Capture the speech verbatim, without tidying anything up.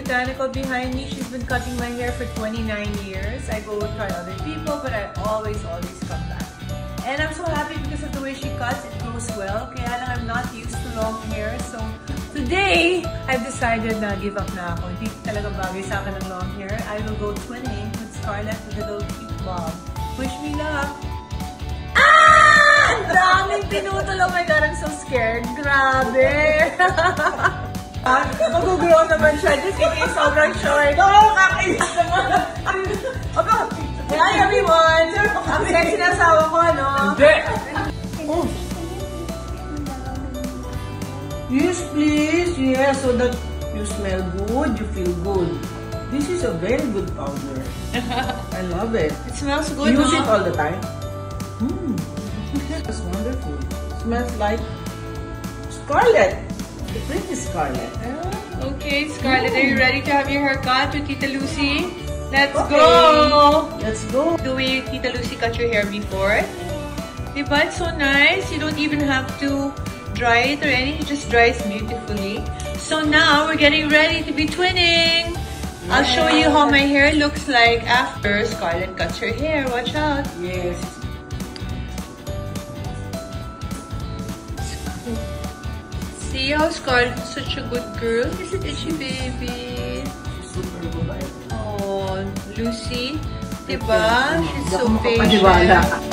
botanical behind me. She's been cutting my hair for twenty-nine years. I go try other people, but I always, always come back. And I'm so happy because of the way she cuts. It grows well. Kaya lang I'm not used to long hair. So today, I've decided na give up na ako. Hindi talaga bagay sa akin ng long hair. I will go twinning with Scarlet with a little cute bob. Wish me luck! Ah! Ang daming pinutol! Oh my God, I'm so scared. Grabe! Mag-grow naman siya just in case sobrang short. Oo, kakainis naman. Aba, hi everyone! Ang sexy na asawa ko, ano? Hindi! Oh. Yes, please. Yes, so that you smell good, you feel good. This is a very good powder. I love it. It smells good, Use huh? it all the time. Mm. It's wonderful. Smells like Scarlet. The pretty Scarlet. Oh, okay, Scarlet, are you ready to have your haircut with Tita Lucy? Let's Okay. go! Let's go. The way Tita Lucy cut your hair before. Diba? It's so nice. You don't even have to dry it or anything. It just dries beautifully. So now we're getting ready to be twinning. Yeah. I'll show you how my hair looks like after Scarlet cuts her hair. Watch out. Yes. See how Scarlet's such a good girl? Isn't it, she baby? She's super good. Oh, Lucy. Diba? She's so patient.